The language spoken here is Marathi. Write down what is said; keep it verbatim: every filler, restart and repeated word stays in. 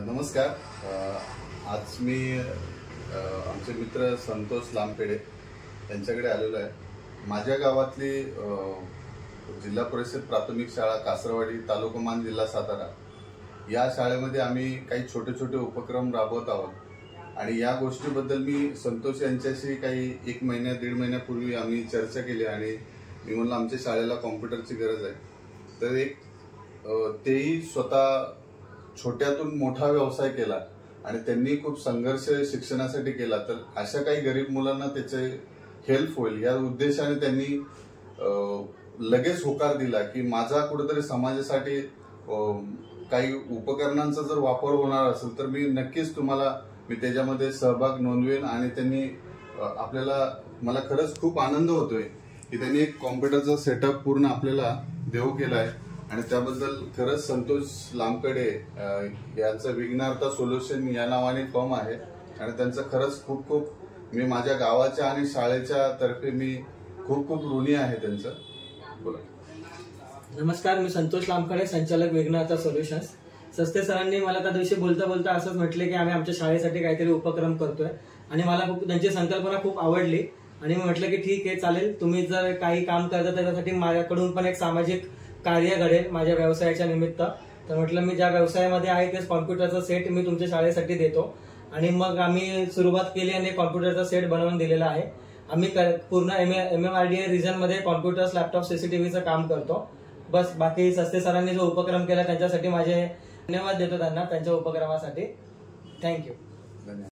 नमस्कार. आज मी आमचे मित्र संतोष लांबपेडे यांच्याकडे आलेलो आहे. माझ्या गावातली जिल्हा परिषद प्राथमिक शाळा कासरवाडी, तालुका मान, जिल्हा सातारा या शाळेमध्ये आम्ही काही छोटे छोटे उपक्रम राबवत आहोत आणि या गोष्टीबद्दल मी संतोष यांच्याशी काही एक महिन्या दीड महिन्यापूर्वी आम्ही चर्चा केली आणि मी म्हणलं आमच्या शाळेला कॉम्प्युटरची गरज आहे. तर एक तेही स्वतः छोट्यातून मोठा व्यवसाय केला आणि त्यांनी खूप संघर्ष शिक्षणासाठी केला. तर अशा काही गरीब मुलांना त्याचे हेल्प होईल या उद्देशाने त्यांनी लगेच होकार दिला की माझा कुठेतरी समाजासाठी काही उपकरणांचा जर वापर होणार असेल तर मी नक्कीच तुम्हाला मी त्याच्यामध्ये सहभाग नोंदवेन. आणि त्यांनी आपल्याला मला खरंच खूप आनंद होतोय की त्यांनी एक कॉम्प्युटरचा सेटअप पूर्ण आपल्याला देऊ केला आहे आणि त्याबद्दल खरंच संतोष लांबकडे यांचं विघ्नार्था सोल्युशन या नावाने फर्म आहे आणि त्यांचं खरंच खूप खूप मी माझ्या गावाच्या आणि शाळेच्या तर्फे मी खूप खूप ऋणी आहे त्यांचं. बोला. नमस्कार, मी संतोष लांबकडे, संचालक विघ्नार्था सोल्युशन्स. सस्ते सरांनी मला त्या दिवशी बोलता बोलता असंच म्हटले की आम्ही आमच्या शाळेसाठी काहीतरी उपक्रम करतोय आणि मला खूप त्यांची संकल्पना खूप आवडली आणि मी म्हटलं की ठीक आहे, चालेल, तुम्ही जर काही काम करता त्याच्यासाठी माझ्याकडून पण एक सामाजिक कार्य घडेल माझ्या व्यवसायाच्या निमित्त. तर म्हटलं मी ज्या व्यवसायामध्ये आहे तेच कॉम्प्युटरचा सेट मी तुमच्या शाळेसाठी देतो आणि मग आम्ही सुरुवात केली आणि कॉम्प्युटरचा सेट बनवून दिलेला आहे. आम्ही पूर्ण M M R D A region मध्ये कॉम्प्युटर्स, लॅपटॉप, सीसीटीव्हीचं काम करतो. बस बाकी सस्ते सरांनी जो उपक्रम केला त्यांच्यासाठी माझे धन्यवाद देतो त्यांना, त्यांच्या उपक्रमासाठी. थँक्यू.